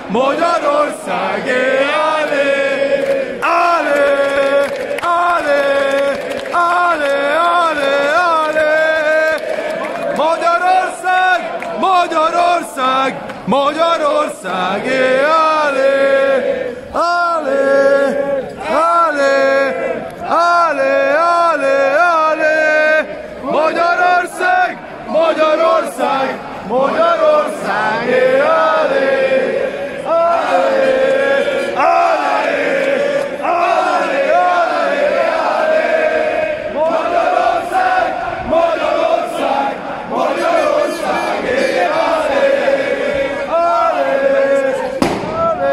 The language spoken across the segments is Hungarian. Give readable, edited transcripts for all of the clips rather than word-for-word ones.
Magyarországé, állé, állé, állé, állé, állé, állé. Magyarország, Magyarország, Magyarországé, állé, állé, állé, állé, állé, állé. Magyarország, Magyarország, Magyarországé, állé, állé, állé, állé, állé, állé. Magyarország, Magyarország, Magyarországé, állé, állé, állé.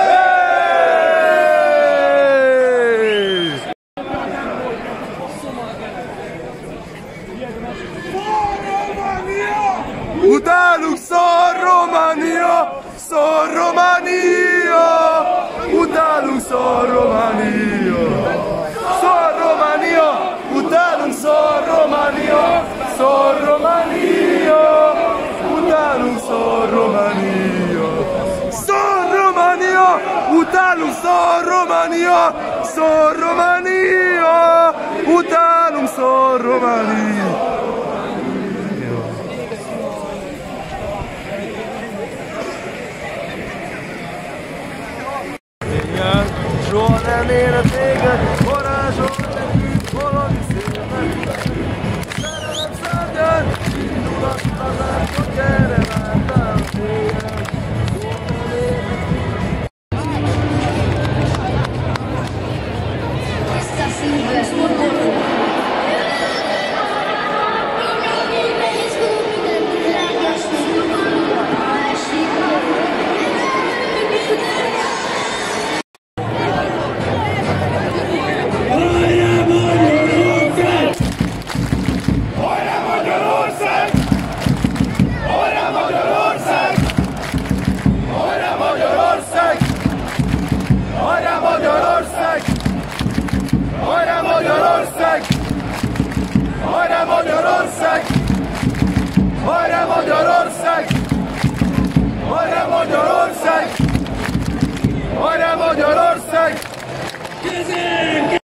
Utálunk szar Románia, szar Románia, utálunk szar Románia, szar Románia, utálunk szar Románia, szar Románia, utálunk szar Románia, szar Románia, utálunk szar Románia, szar Románia, utálunk szar Románia. Soha nem ér téged, varázsol nekünk valami szépet. Szerelem szárnyán, indulat lazán, hogy gyere látnám téged. Soha nem ér Magyarország! Hajrá Magyarország! Hajrá Magyarország!